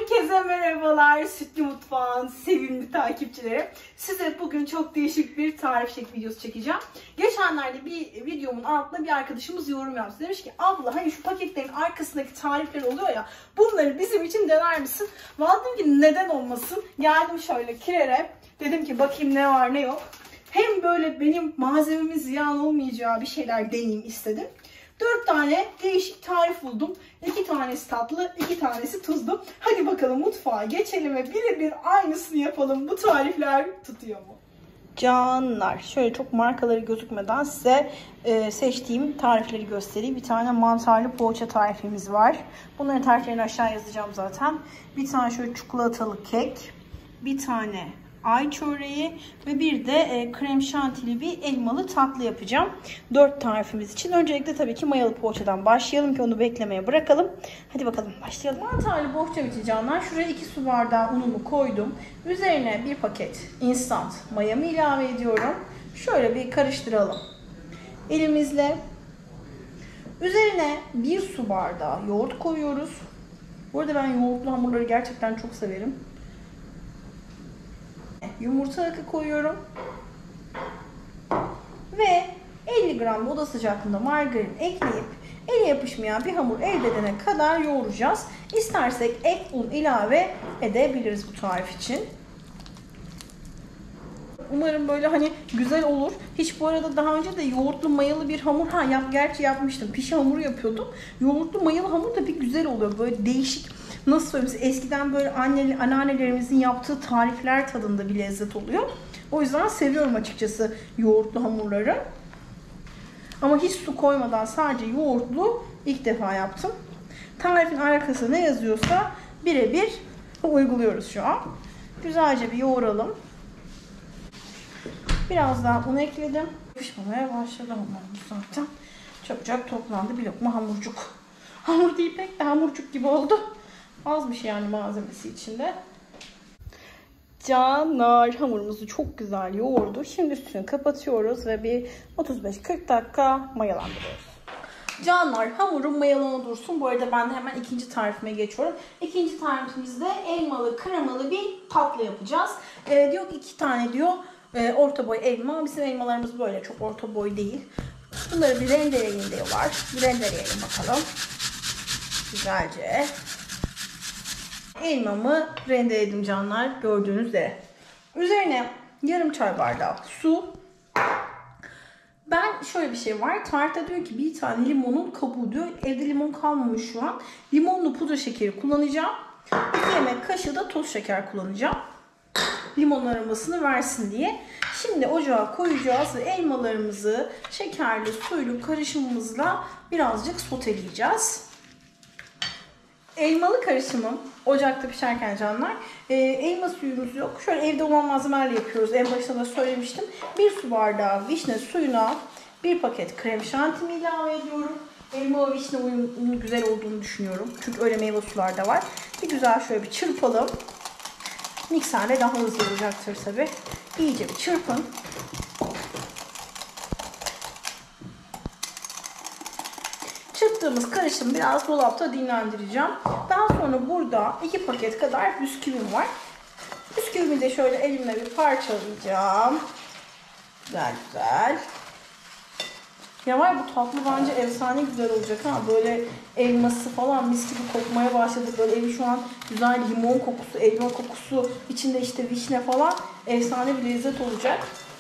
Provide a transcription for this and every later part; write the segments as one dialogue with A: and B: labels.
A: Herkese merhabalar Sütlü Mutfağın sevimli takipçileri. Size bugün çok değişik bir tarif videosu çekeceğim. Geçenlerde bir videomun altına bir arkadaşımız yorum yaptı. Demiş ki abla hani şu paketlerin arkasındaki tarifler oluyor ya, bunları bizim için dener misin? Vallahi dedim ki neden olmasın. Geldim şöyle Kirer'e, dedim ki bakayım ne var ne yok. Hem böyle benim malzememin ziyan olmayacağı bir şeyler deneyeyim istedim. 4 tane değişik tarif buldum. 2 tanesi tatlı, 2 tanesi tuzlu. Hadi bakalım mutfağa geçelim ve birebir aynısını yapalım. Bu tarifler tutuyor mu? Canlar, şöyle çok markaları gözükmeden size seçtiğim tarifleri göstereyim. Bir tane mantarlı poğaça tarifimiz var. Bunların tariflerini aşağı yazacağım zaten. Bir tane şöyle çikolatalı kek. Bir tane ay çöreği ve bir de krem şantili bir elmalı tatlı yapacağım. 4 tarifimiz için. Öncelikle tabii ki mayalı poğaçadan başlayalım ki onu beklemeye bırakalım. Hadi bakalım başlayalım. Mantarlı poğaça için canlar. Şuraya 2 su bardağı unumu koydum. Üzerine bir paket instant mayamı ilave ediyorum. Şöyle bir karıştıralım elimizle. Üzerine 1 su bardağı yoğurt koyuyoruz. Bu arada ben yoğurtlu hamurları gerçekten çok severim. Yumurta akı koyuyorum ve 50 gram oda sıcaklığında margarin ekleyip ele yapışmayan bir hamur elde edene kadar yoğuracağız. İstersek ek un ilave edebiliriz bu tarif için. Umarım böyle hani güzel olur. Hiç bu arada daha önce de yoğurtlu mayalı bir hamur gerçi yapmıştım. Pişi hamuru yapıyordum. Yoğurtlu mayalı hamur da bir güzel oluyor. Böyle değişik. Nasıl söyleyeyim size, eskiden böyle anneannelerimizin yaptığı tarifler tadında bir lezzet oluyor. O yüzden seviyorum açıkçası yoğurtlu hamurları. Ama hiç su koymadan sadece yoğurtlu ilk defa yaptım. Tarifin arkasında ne yazıyorsa birebir uyguluyoruz şu an. Güzelce bir yoğuralım. Biraz daha un ekledim. Pişmemeye başladı hamurumuz zaten. Çabucak toplandı bir lokma hamurcuk. Hamur değil pek de hamurcuk gibi oldu. Azmış yani malzemesi içinde. Canlar, hamurumuzu çok güzel yoğurdu. Şimdi üstünü kapatıyoruz ve bir 35-40 dakika mayalandırıyoruz. Canlar, hamurum mayalana dursun. Bu arada ben de hemen ikinci tarifime geçiyorum. İkinci tarifimizde elmalı, kremalı bir tatlı yapacağız. Diyor ki 2 tane diyor orta boy elma. Bizim elmalarımız böyle çok orta boy değil. Bunları bir rendeleyin diyorlar. Bir rendeleyelim bakalım. Güzelce. Elmamı rendeledim canlar, gördüğünüz üzere. Üzerine yarım çay bardağı su. Ben şöyle bir şey var. Tarifte diyor ki bir tane limonun kabuğu diyor. Evde limon kalmamış şu an. Limonlu pudra şekeri kullanacağım. 1 yemek kaşığı da toz şeker kullanacağım. Limon aromasını versin diye. Şimdi ocağa koyacağız ve elmalarımızı şekerli suylu karışımımızla birazcık soteleyeceğiz. Elmalı karışımım ocakta pişerken canlar. Elma suyumuz yok. Şöyle evde olan malzemelerle yapıyoruz. En başta da söylemiştim. 1 su bardağı vişne suyuna 1 paket krem şantimi ilave ediyorum. Elma ve vişne uyumu güzel olduğunu düşünüyorum. Çünkü öyle meyve sular da var. Bir güzel şöyle bir çırpalım. Mikserle daha hızlı olacaktır tabi. İyice bir çırpın. Çırptığımız karışımı biraz dolapta dinlendireceğim. Daha sonra burada 2 paket kadar bisküvim var. Bisküvimi de şöyle elimle bir parçalayacağım. Güzel güzel. Ya var, bu tatlı bence efsane güzel olacak ha. Böyle elması falan mis gibi kokmaya başladı. Böyle evi şu an güzel limon kokusu, elma kokusu, içinde işte vişne falan, efsane bir lezzet olacak.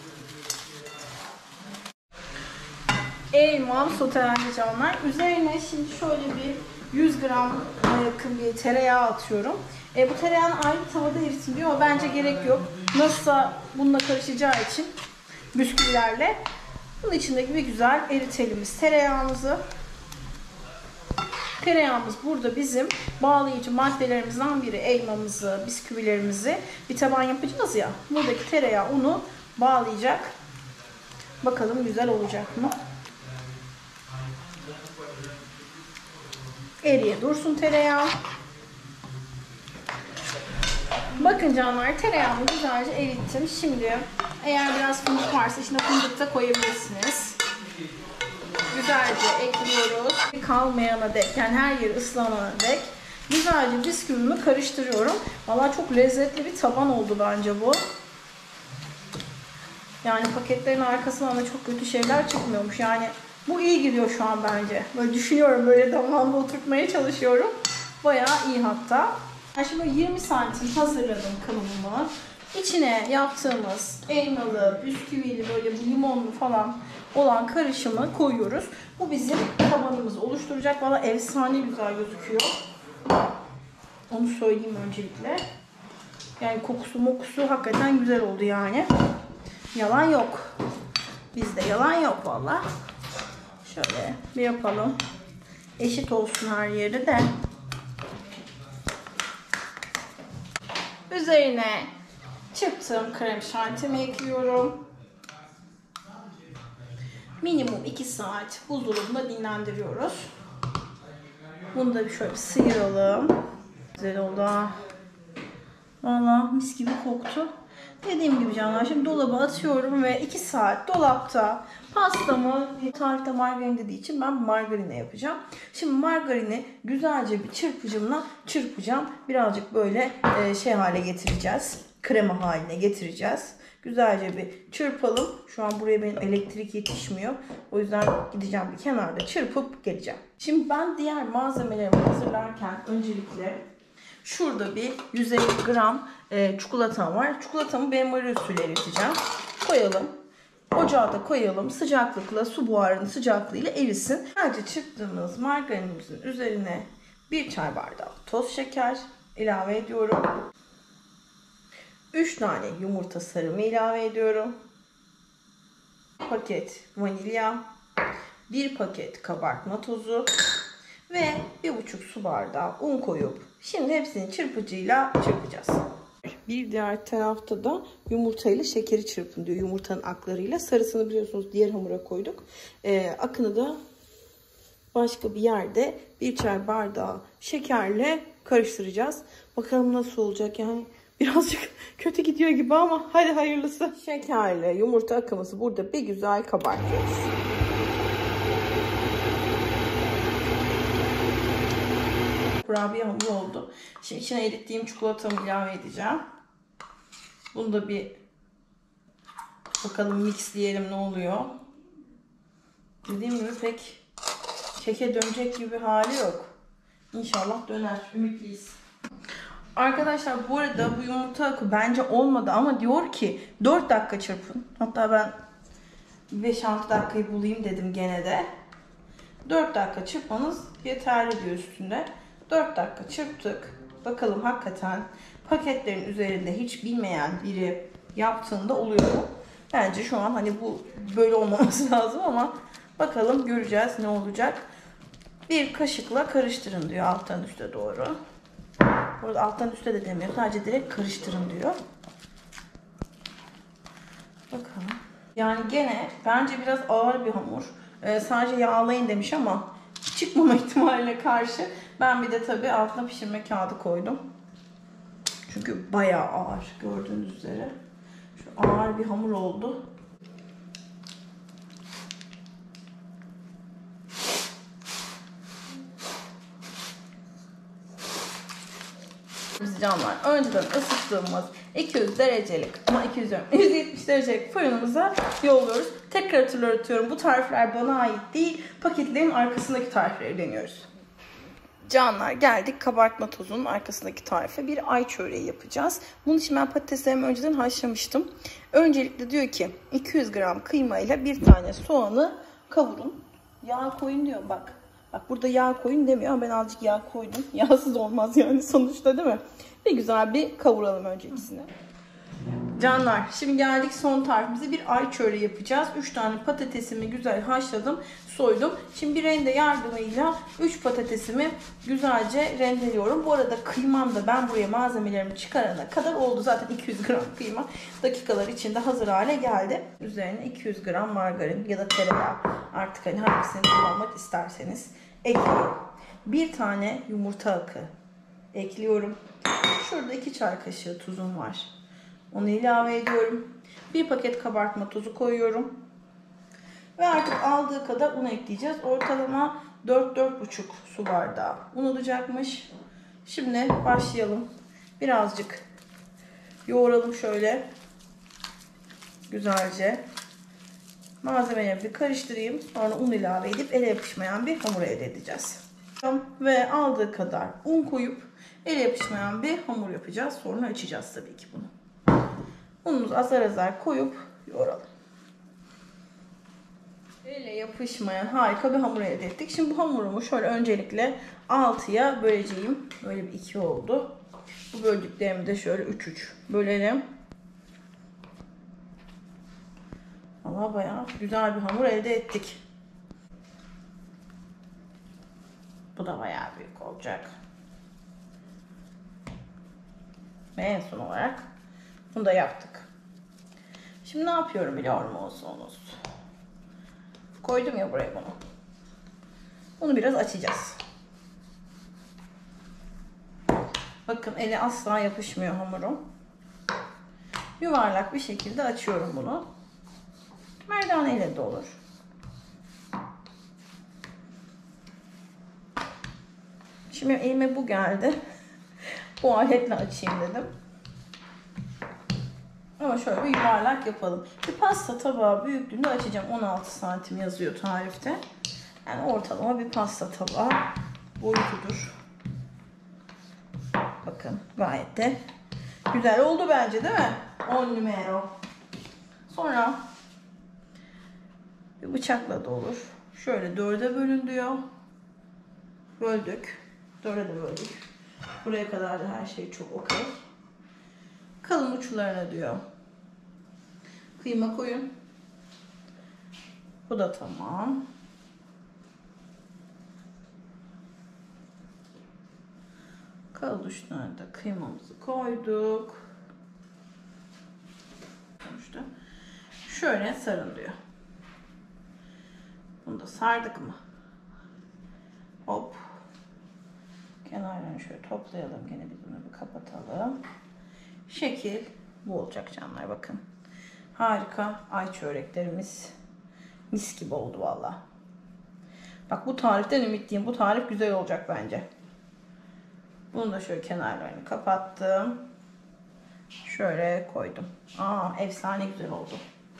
A: Elmam sotelendi canlar. Üzerine şimdi şöyle bir 100 gram yakın bir tereyağı atıyorum. Bu tereyağını ayrı tavada eritin diyor ama bence gerek yok. Nasılsa bununla karışacağı için bisküvilerle. Bunun içindeki bir güzel eritelim biz tereyağımızı. Tereyağımız burada bizim bağlayıcı maddelerimizden biri. Elmamızı, bisküvilerimizi bir taban yapacağız ya. Buradaki tereyağı unu bağlayacak. Bakalım güzel olacak mı? Eriye dursun tereyağı. Bakın canlar, tereyağımı güzelce erittim. Şimdi eğer biraz fındık varsa içine fındık da koyabilirsiniz. Güzelce ekliyoruz. Kalmayana dek, yani her yeri ıslanana dek Güzelce bisküvimi karıştırıyorum. Vallahi çok lezzetli bir taban oldu bence bu. Yani paketlerin arkasından da çok kötü şeyler çıkmıyormuş. Yani bu iyi gidiyor şu an bence. Böyle düşünüyorum, böyle damağımda oturtmaya çalışıyorum. Bayağı iyi hatta. Ben şimdi 20 santim hazırladım kıvamımı. İçine yaptığımız elmalı, bisküvili, böyle bu limonlu falan olan karışımı koyuyoruz. Bu bizim tabanımızı oluşturacak. Valla efsane güzel gözüküyor. Onu söyleyeyim öncelikle. Yani kokusu hakikaten güzel oldu yani. Yalan yok. Bizde yalan yok valla. Şöyle bir yapalım. Eşit olsun her yeri de. Üzerine çırptığım krem şantimi ekliyorum. Minimum 2 saat buzdolabında dinlendiriyoruz. Bunu da şöyle bir sıyıralım. Güzel oldu. Valla mis gibi koktu. Dediğim gibi canlar, şimdi dolaba atıyorum ve 2 saat dolapta pastamı, tarifte margarin dediği için ben margarine yapacağım. Şimdi margarini güzelce bir çırpıcımla çırpacağım. Birazcık böyle şey hale getireceğiz. Krema haline getireceğiz. Güzelce bir çırpalım. Şu an buraya benim elektrik yetişmiyor. O yüzden gideceğim bir kenarda çırpıp geleceğim. Şimdi ben diğer malzemelerimi hazırlarken öncelikle şurada bir 150 gram çikolatam var. Çikolatamı benmari usulü eriteceğim. Koyalım. Ocağa da koyalım. Sıcaklıkla, su buharının sıcaklığıyla erisin. Sadece çırptığımız margarinimizin üzerine bir çay bardağı toz şeker ilave ediyorum. 3 tane yumurta sarımı ilave ediyorum. 1 paket vanilya, 1 paket kabartma tozu ve 1,5 su bardağı un koyup şimdi hepsini çırpıcıyla çırpacağız. Bir diğer tarafta da yumurtayla şekeri çırpın diyor. Yumurtanın aklarıyla. Sarısını biliyorsunuz diğer hamura koyduk. Akını da başka bir yerde bir çay bardağı şekerle karıştıracağız. Bakalım nasıl olacak yani. Birazcık kötü gidiyor gibi ama hadi hayırlısı. Şekerle yumurta akımızı burada bir güzel kabartıyoruz. Kurabiye hamuru oldu. Şimdi içine erittiğim çikolatamı ilave edeceğim. Bunu da bir bakalım mixleyelim ne oluyor. Dediğim gibi pek keke dönecek gibi hali yok. İnşallah döner. Ümitliyiz. Arkadaşlar bu arada bu yumurta akı bence olmadı ama diyor ki 4 dakika çırpın. Hatta ben 5-6 dakikayı bulayım dedim gene de. 4 dakika çırpmanız yeterli diyor üstünde. 4 dakika çırptık. Bakalım hakikaten paketlerin üzerinde hiç bilmeyen biri yaptığında oluyor mu? Bence şu an hani bu böyle olmaması lazım ama bakalım göreceğiz ne olacak. Bir kaşıkla karıştırın diyor alttan üste doğru. Burada alttan üste de demiyor. Sadece direkt karıştırın diyor. Bakalım. Yani gene bence biraz ağır bir hamur. Sadece yağlayın demiş ama çıkmama ihtimaline karşı ben bir de tabii altına pişirme kağıdı koydum. Çünkü bayağı ağır gördüğünüz üzere. Şu ağır bir hamur oldu. Canlar önceden ısıttığımız 200 derecelik ama 170 derecelik fırınımıza yolluyoruz. Tekrar hatırlatıyorum, bu tarifler bana ait değil, paketlerin arkasındaki tarifleri deniyoruz. Canlar geldik kabartma tozunun arkasındaki tarife. Bir ay çöreği yapacağız. Bunun için ben patateslerimi önceden haşlamıştım. Öncelikle diyor ki 200 gram kıyma ile bir tane soğanı kavurun. Yağ koyun diyor bak. Bak burada yağ koyun demiyor ama ben azıcık yağ koydum. Yağsız olmaz yani sonuçta değil mi? Ve güzel bir kavuralım önce ikisini. Canlar şimdi geldik son tarifimize, bir ay çöreği yapacağız. 3 tane patatesimi güzel haşladım, soydum. Şimdi bir rende yardımıyla 3 patatesimi güzelce rendeliyorum. Bu arada kıymam da ben buraya malzemelerimi çıkarana kadar oldu. Zaten 200 gram kıyma dakikalar içinde hazır hale geldi. Üzerine 200 gram margarin ya da tereyağı, artık hani hangisini kullanmak isterseniz ekliyorum. Bir tane yumurta akı ekliyorum. Şurada 2 çay kaşığı tuzum var. Onu ilave ediyorum. Bir paket kabartma tozu koyuyorum. Ve artık aldığı kadar un ekleyeceğiz. Ortalama 4-4,5 su bardağı un olacakmış. Şimdi başlayalım. Birazcık yoğuralım şöyle. Güzelce. Malzemeleri bir karıştırayım. Sonra un ilave edip ele yapışmayan bir hamur elde edeceğiz. Ve aldığı kadar un koyup ele yapışmayan bir hamur yapacağız. Sonra açacağız tabii ki bunu. Unumuzu azar azar koyup yoğuralım. Elle yapışmayan harika bir hamur elde ettik. Şimdi bu hamurumu şöyle öncelikle 6'ya böleceğim. Böyle bir 2 oldu. Bu böldüklerimi de şöyle 3-3 bölelim. Vallahi bayağı güzel bir hamur elde ettik. Bu da bayağı büyük olacak. Ve en son olarak bunu da yaptık. Şimdi ne yapıyorum biliyor musunuz? Koydum ya buraya bunu. Bunu biraz açacağız. Bakın eli asla yapışmıyor hamurum. Yuvarlak bir şekilde açıyorum bunu. Merdaneyle de olur. Şimdi elime bu geldi. Bu aletle açayım dedim. Ama şöyle bir yuvarlak yapalım. Bir pasta tabağı büyüklüğünde açacağım. 16 santim yazıyor tarifte. Yani ortalama bir pasta tabağı boyutudur. Bakın gayet de güzel oldu bence değil mi? 10 numara. Sonra bir bıçakla da olur. Şöyle 4'e bölün diyor. Böldük. 4'e de böldük. Buraya kadar da her şey çok okey. Kalın uçlarına diyor. Kıyma koyun. Bu da tamam. Kalın uçlarına da kıymamızı koyduk. Şöyle sarın diyor. Bunu da sardık mı? Hop. Kenarlarını şöyle toplayalım. Gene biz bunu bir kapatalım. Şekil bu olacak canlar, bakın. Harika ay çöreklerimiz. Mis gibi oldu valla. Bak bu tariften ümitliyim. Bu tarif güzel olacak bence. Bunu da şöyle kenarlarını kapattım. Şöyle koydum. Efsane güzel oldu.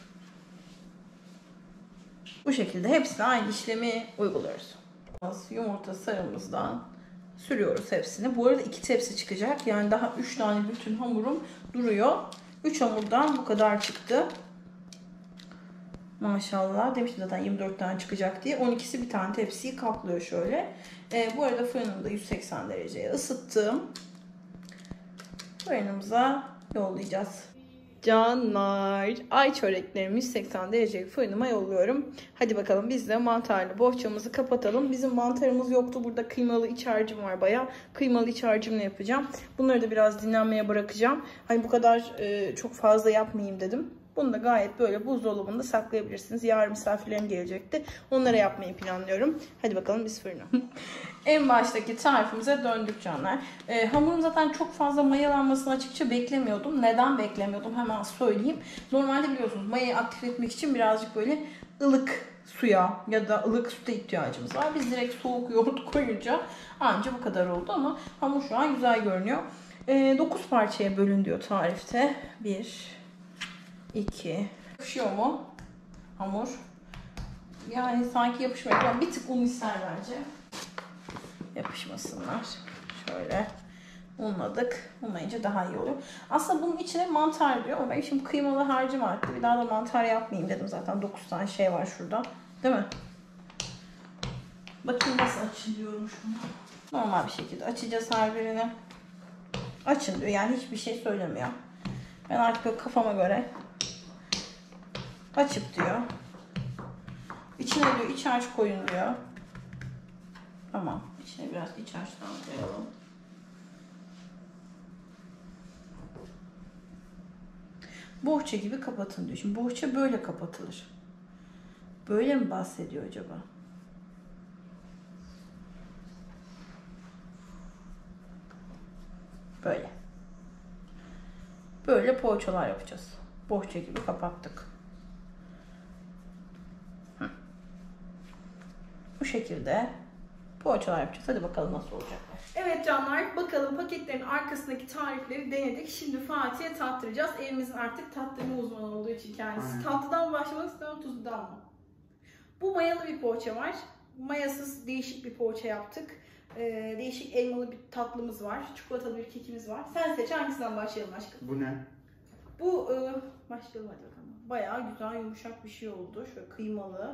A: Bu şekilde hepsine aynı işlemi uyguluyoruz. Yumurta sarımızdan sürüyoruz hepsini. Bu arada 2 tepsi çıkacak. Yani daha 3 tane bütün hamurum duruyor. 3 hamurdan bu kadar çıktı. Maşallah. Demiştim zaten 24 tane çıkacak diye. 12'si bir tane tepsiyi kaplıyor şöyle. Bu arada fırınımda 180 dereceye ısıttım. Fırınımıza yollayacağız. Canlar, ay çöreklerimi 180 derecelik fırınıma yolluyorum. Hadi bakalım biz de mantarlı bohçamızı kapatalım. Bizim mantarımız yoktu. Burada kıymalı iç harcım var bayağı. Kıymalı iç harcımla yapacağım. Bunları da biraz dinlenmeye bırakacağım. Hani bu kadar çok fazla yapmayayım dedim. Bunu da gayet böyle buzdolabında saklayabilirsiniz. Yarın misafirlerim gelecekti. Onlara yapmayı planlıyorum. Hadi bakalım biz fırına. En baştaki tarifimize döndük canlar. Hamurum zaten çok fazla mayalanmasını açıkça beklemiyordum. Neden beklemiyordum hemen söyleyeyim. Normalde biliyorsunuz mayayı aktif etmek için birazcık böyle ılık suya ya da ılık süte ihtiyacımız var. Biz direkt soğuk yoğurt koyunca anca bu kadar oldu ama hamur şu an güzel görünüyor. 9 parçaya bölün diyor tarifte. 1 2. Yapışıyor mu hamur? Yani sanki yapışmıyor. Yani bir tık un ister bence. Yapışmasınlar. Şöyle unladık. Unlayınca daha iyi oluyor. Aslında bunun içine mantar diyor ama ben şimdi kıymalı harcım arttı. Bir daha da mantar yapmayayım dedim. Zaten 9 tane şey var şurada. Değil mi? Bakayım nasıl açılıyormuş bunu. Normal bir şekilde açacağız her birini. Açın diyor. Yani hiçbir şey söylemiyor. Ben artık böyle kafama göre açıp diyor. İçine diyor iç harç koyun diyor. Tamam. İçine biraz iç harçtan koyalım. Bohça gibi kapatın diyor. Şimdi bohça böyle kapatılır. Böyle mi bahsediyor acaba? Böyle. Böyle poğaçalar yapacağız. Bohça gibi kapattık. Bu şekilde poğaçalar yapacağız. Hadi bakalım nasıl olacak. Evet canlar, bakalım paketlerin arkasındaki tarifleri denedik. Şimdi Fatih'e tattıracağız. Evimizin artık tattırma uzmanı olduğu için kendisi.
B: Aynen.
A: Tatlıdan başlamak istiyorum, tuzludan mı? Bu mayalı bir poğaça var. Mayasız değişik bir poğaça yaptık. Değişik elmalı bir tatlımız var. Çikolatalı bir kekimiz var. Sen seç, hangisinden başlayalım aşkım?
B: Bu ne?
A: Bu başlayalım hadi bakalım. Bayağı güzel yumuşak bir şey oldu. Şöyle kıymalı.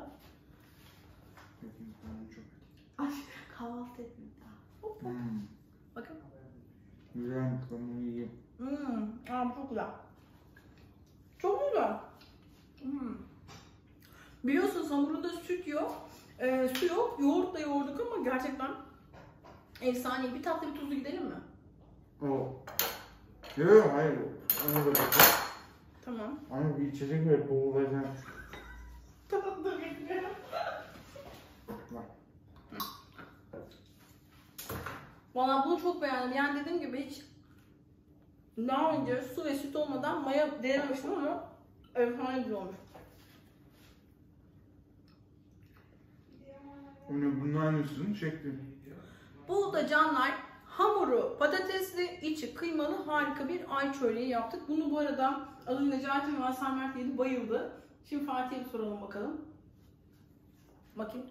A: Ay kahvaltı etmedim daha. Hop hop. Bakın.
B: Güzel, bunu yiyeyim.
A: Çok güzel. Çok güzel. Biliyorsunuz hamurunda süt yok. Su yok. Yoğurtla yoğurduk ama gerçekten efsane. Bir tatlı bir tuzlu gidelim mi?
B: O. Yok hayır. Onu da bakın.
A: Tamam.
B: Ama bir içecek ver, boğulacağım.
A: Tamam da bekliyorum.
B: Bak.
A: Valla bunu çok beğendim. Yani dediğim gibi hiç daha önce su ve süt olmadan maya denememiştim ama efsane güzel olmuş.
B: Bunun aynısını çektim.
A: Bu da canlar hamuru patatesli, içi kıymalı harika bir ay çöreği yaptık. Bunu bu arada az önce Necati ve Hasan Mert yedi, bayıldı. Şimdi Fatih'e bir soralım bakalım. Bakayım.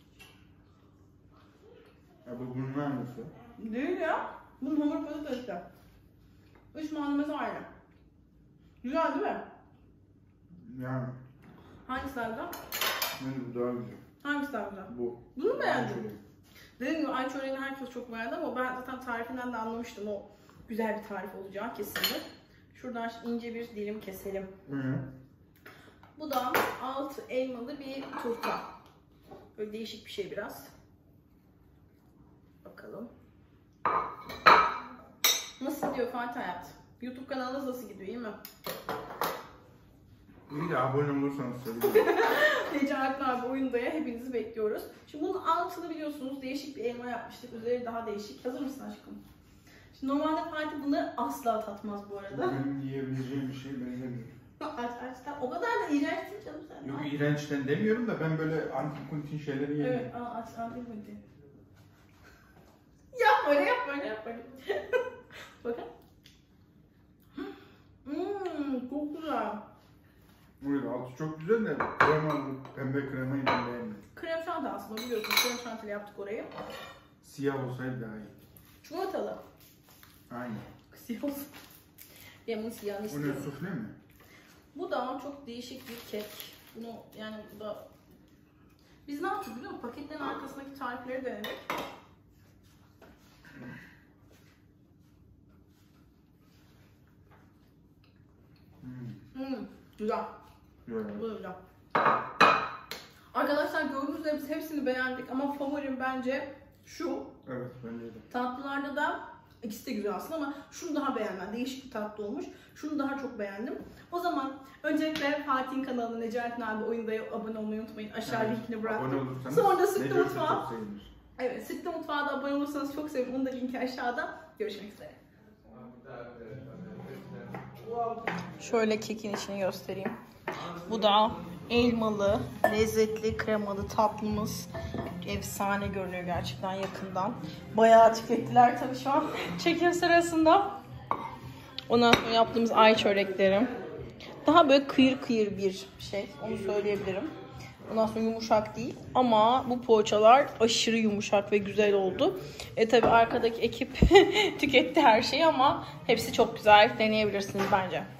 B: Ya bu bunun aynısı.
A: Değil ya. Bunun hamuru patatesli. 3 malzemesi aynı. Güzel değil mi?
B: Yani.
A: Hangisi daha güzel?
B: Bence bu daha güzel.
A: Hangisi daha güzel?
B: Bu.
A: Bunu mu beğendin?
B: Şöyle.
A: Dediğim gibi ay çöreğini herkes çok beğendi ama ben zaten tarifinden de anlamıştım o güzel bir tarif olacağı kesinlikle. Şuradan ince bir dilim keselim. Bu da alt elmalı bir turta. Böyle değişik bir şey biraz. Bakalım. Nasıl gidiyor Fatih hayat? YouTube kanalınız nasıl gidiyor, iyi mi?
B: İyi de abone olursanız sevinirim.
A: Necati abi oyundaya hepinizi bekliyoruz. Şimdi bunun altını biliyorsunuz değişik bir elma yapmıştık. Üzeri daha değişik. Hazır mısın aşkım? Şimdi normalde Fatih bunları asla tatmaz bu arada.
B: Benim yiyebileceğim bir şey benzemiyor.
A: Aç o kadar da iğrençsin canım sen.
B: Yok iğrençten demiyorum da ben böyle antikuntin şeyleri yemiyorum.
A: Evet aç hadi. Yapma öyle. Bakın. Çok güzel.
B: Evet, altı çok güzel de kremalı, pembe kremayı ben beğenmedim.
A: Krem şanti aslında biliyorsunuz. Krem şantiyle yaptık orayı.
B: Siyah olsaydı daha iyi.
A: Çikolatalı.
B: Aynen.
A: Siyah olsun. Yemin siyahını
B: Bu ne,
A: istiyorum.
B: sufle mi?
A: Bu da çok değişik bir kek. Bunu yani bu da... Biz ne yaptık biliyor musun? Paketlerin arkasındaki tarifleri denedik. Güzel.
B: Güzel.
A: Bu da güzel. Arkadaşlar gördüğünüz gibi biz hepsini beğendik ama favorim bence şu.
B: Evet bence de.
A: Tatlılarda da ikisi de güzel aslında ama şunu daha beğendim. Değişik bir tatlı olmuş. Şunu daha çok beğendim. O zaman öncelikle Fatih'in kanalına Necati abi oyundaya abone olmayı unutmayın. Aşağı linkini bıraktım.
B: Abone olursanız
A: Sonra Sütlü
B: Necati
A: Mutfağı.
B: çok sevinir.
A: Evet, Sütlü Mutfağa da abone olursanız çok sevinirim. Onun da linki aşağıda. Görüşmek üzere. Şöyle kekin içini göstereyim. Bu da elmalı, lezzetli, kremalı tatlımız. Efsane görünüyor gerçekten yakından. Bayağı tükettiler tabii şu an çekim sırasında. Ondan sonra yaptığımız ay çörekleri. Daha böyle kıyır kıyır bir şey, onu söyleyebilirim. Ondan sonra yumuşak değil ama bu poğaçalar aşırı yumuşak ve güzel oldu. Tabii arkadaki ekip tüketti her şeyi ama hepsi çok güzel, deneyebilirsiniz bence.